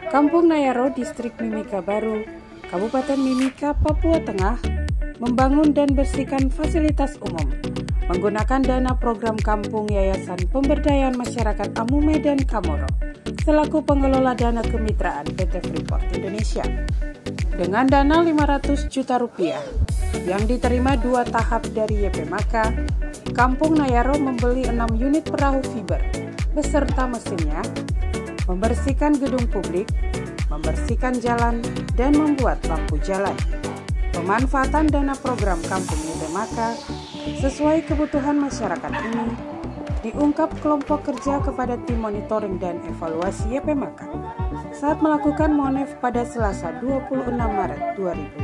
Kampung Nayaro, Distrik Mimika Baru, Kabupaten Mimika, Papua Tengah, membangun dan bersihkan fasilitas umum menggunakan dana program Kampung Yayasan Pemberdayaan Masyarakat Amume dan Kamoro selaku pengelola dana kemitraan PT Freeport Indonesia. Dengan dana 500 juta rupiah yang diterima 2 tahap dari YP Maka, Kampung Nayaro membeli 6 unit perahu fiber beserta mesinnya, membersihkan gedung publik, membersihkan jalan, dan membuat lampu jalan. Pemanfaatan dana program Kampung YP Maka sesuai kebutuhan masyarakat ini diungkap kelompok kerja kepada tim monitoring dan evaluasi YP Maka saat melakukan Monef pada Selasa 26 Maret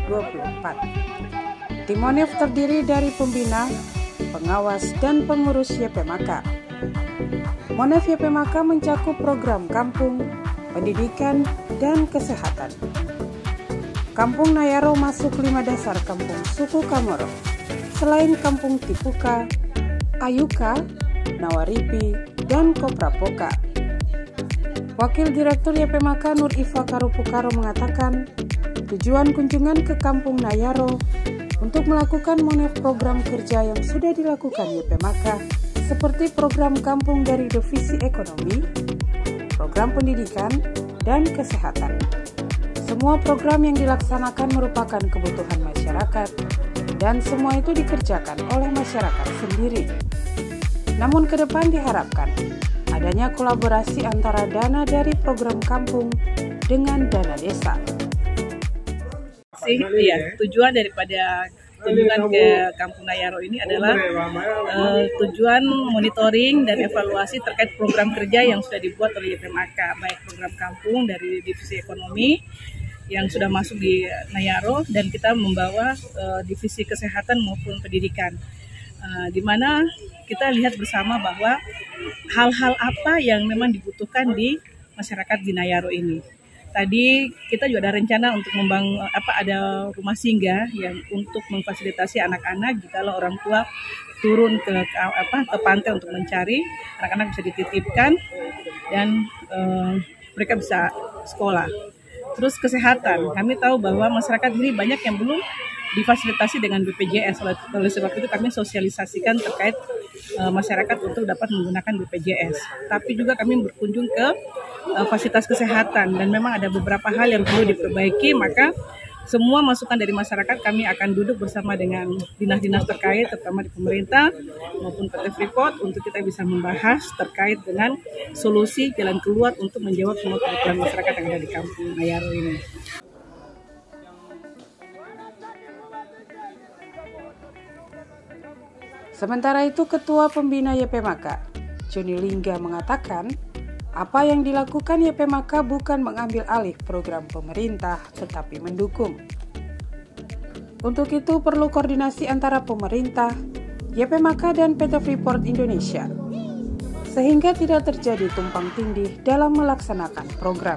2024. Tim Monef terdiri dari pembina, pengawas, dan pengurus YP Maka. Monef YP Maka mencakup program kampung, pendidikan, dan kesehatan. Kampung Nayaro masuk 5 dasar kampung suku Kamoro, selain Kampung Tipuka, Ayuka, Nawaripi, dan Koprapoka. Wakil Direktur YP Maka Nur Iva Karupukaro mengatakan, tujuan kunjungan ke Kampung Nayaro untuk melakukan monef program kerja yang sudah dilakukan YP Maka seperti program kampung dari divisi ekonomi, program pendidikan, dan kesehatan. Semua program yang dilaksanakan merupakan kebutuhan masyarakat dan semua itu dikerjakan oleh masyarakat sendiri. Namun ke depan diharapkan adanya kolaborasi antara dana dari program kampung dengan dana desa. Tujuan daripada kunjungan ke Kampung Nayaro ini adalah tujuan monitoring dan evaluasi terkait program kerja yang sudah dibuat oleh YP Maka, baik program kampung dari divisi ekonomi yang sudah masuk di Nayaro, dan kita membawa divisi kesehatan maupun pendidikan, di mana kita lihat bersama bahwa hal-hal apa yang memang dibutuhkan di masyarakat di Nayaro ini. Tadi kita juga ada rencana untuk membangun ada rumah singgah yang untuk memfasilitasi anak-anak jika orang tua turun ke pantai untuk mencari, anak-anak bisa dititipkan dan mereka bisa sekolah. Terus kesehatan, kami tahu bahwa masyarakat ini banyak yang belum difasilitasi dengan BPJS, oleh sebab itu kami sosialisasikan terkait masyarakat untuk dapat menggunakan BPJS. Tapi juga kami berkunjung ke fasilitas kesehatan dan memang ada beberapa hal yang perlu diperbaiki, maka semua masukan dari masyarakat kami akan duduk bersama dengan dinas-dinas terkait, terutama di pemerintah maupun PT Freeport, untuk kita bisa membahas terkait dengan solusi jalan keluar untuk menjawab semua kebutuhan masyarakat yang ada di Kampung Nayaro ini. Sementara itu, Ketua Pembina YP Maka, Joni Lingga, mengatakan apa yang dilakukan YP Maka bukan mengambil alih program pemerintah, tetapi mendukung. Untuk itu perlu koordinasi antara pemerintah, YP Maka, dan PT Freeport Indonesia, sehingga tidak terjadi tumpang tindih dalam melaksanakan program.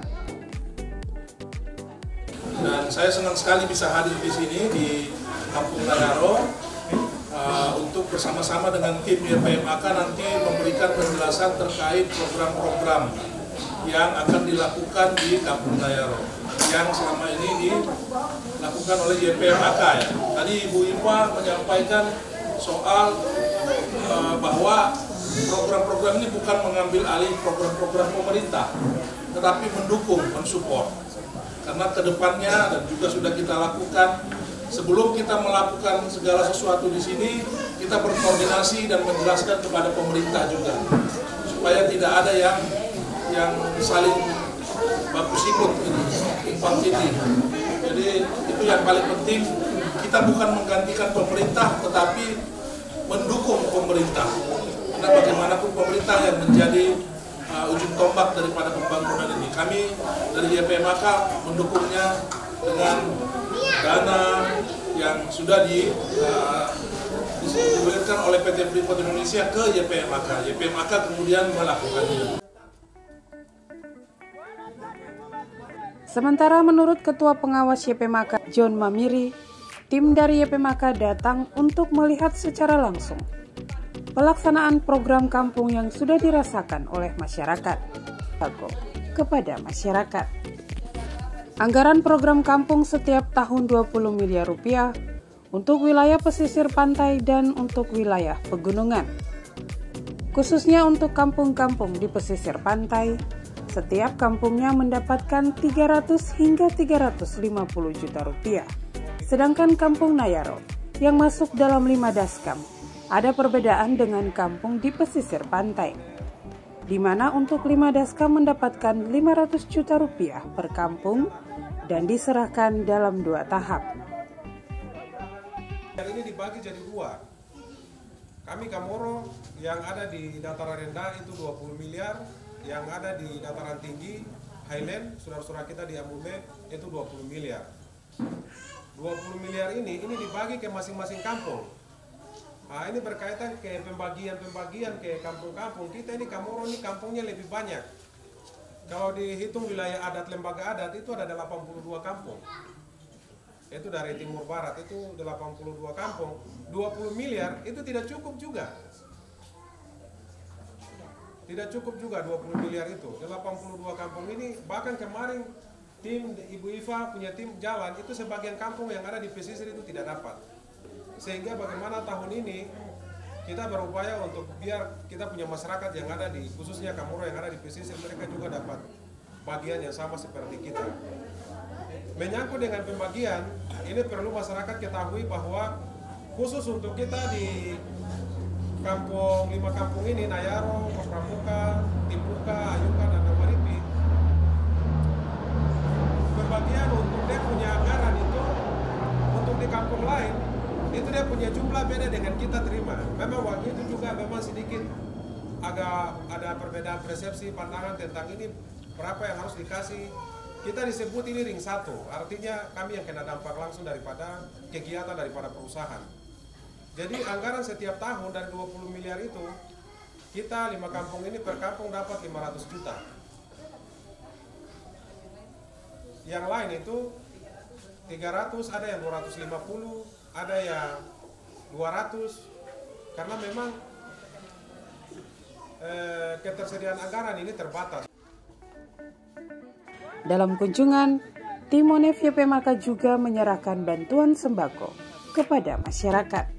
Dan saya senang sekali bisa hadir di sini di Kampung Nayaro untuk bersama-sama dengan tim YP Maka nanti memberikan penjelasan terkait program-program yang akan dilakukan di Kampung Nayaro yang selama ini dilakukan oleh YP Maka. Ya. Tadi Ibu Iva menyampaikan soal bahwa program-program ini bukan mengambil alih program-program pemerintah, tetapi mendukung, mensupport. Karena kedepannya dan juga sudah kita lakukan, sebelum kita melakukan segala sesuatu di sini, kita berkoordinasi dan menjelaskan kepada pemerintah juga, supaya tidak ada yang saling baku sikut, tumpang tindih. Jadi itu yang paling penting, kita bukan menggantikan pemerintah, tetapi mendukung pemerintah. Karena bagaimanapun pemerintah yang menjadi ujung tombak daripada pembangunan ini. Kami dari YP Maka mendukungnya dengan dana yang sudah diberikan oleh PT Freeport Indonesia ke YP Maka. YP Maka kemudian melakukannya. Sementara menurut Ketua Pengawas YP Maka, John Mamiri, tim dari YP Maka datang untuk melihat secara langsung pelaksanaan program kampung yang sudah dirasakan oleh masyarakat kepada masyarakat. Anggaran program kampung setiap tahun 20 miliar rupiah untuk wilayah pesisir pantai dan untuk wilayah pegunungan. Khususnya untuk kampung-kampung di pesisir pantai, setiap kampungnya mendapatkan 300 hingga 350 juta rupiah. Sedangkan Kampung Nayaro yang masuk dalam 5 Daskam ada perbedaan dengan kampung di pesisir pantai, di mana untuk 5 Daskam mendapatkan 500 juta rupiah per kampung dan diserahkan dalam 2 tahap. Yang ini dibagi jadi 2. Kami Kamoro yang ada di dataran rendah itu 20 miliar, yang ada di dataran tinggi Highland, saudara-saudara kita di Ambume itu 20 miliar. 20 miliar ini dibagi ke masing-masing kampung. Nah, ini berkaitan ke pembagian ke kampung-kampung. Kita ini Kamoro ini kampungnya lebih banyak. Kalau dihitung wilayah adat lembaga adat itu ada 82 kampung. Itu dari timur barat itu 82 kampung. 20 miliar itu tidak cukup juga. Tidak cukup juga 20 miliar itu. 82 kampung ini, bahkan kemarin tim Ibu Iva punya tim jalan, itu sebagian kampung yang ada di pesisir itu tidak dapat. Sehingga bagaimana tahun ini kita berupaya untuk biar kita punya masyarakat yang ada di, khususnya Kamoro yang ada di pesisir, mereka juga dapat bagian yang sama seperti kita. Menyangkut dengan pembagian, ini perlu masyarakat ketahui bahwa khusus untuk kita di kampung 5 kampung ini, Nayaro, Pramuka, Timbuka, Ayuka, dan Namaripi, pembagian untuk dia punya anggaran itu, untuk di kampung lain, itu dia punya jumlah beda dengan kita terima. Memang waktu itu juga memang sedikit agak ada perbedaan persepsi pandangan tentang ini berapa yang harus dikasih. Kita disebut ini ring 1, artinya kami yang kena dampak langsung daripada kegiatan daripada perusahaan. Jadi anggaran setiap tahun dari 20 miliar itu, kita 5 kampung ini per kampung dapat 500 juta. Yang lain itu 300, ada yang 250, ada yang 200, karena memang ketersediaan anggaran ini terbatas. Dalam kunjungan, tim Monef YPMK juga menyerahkan bantuan sembako kepada masyarakat.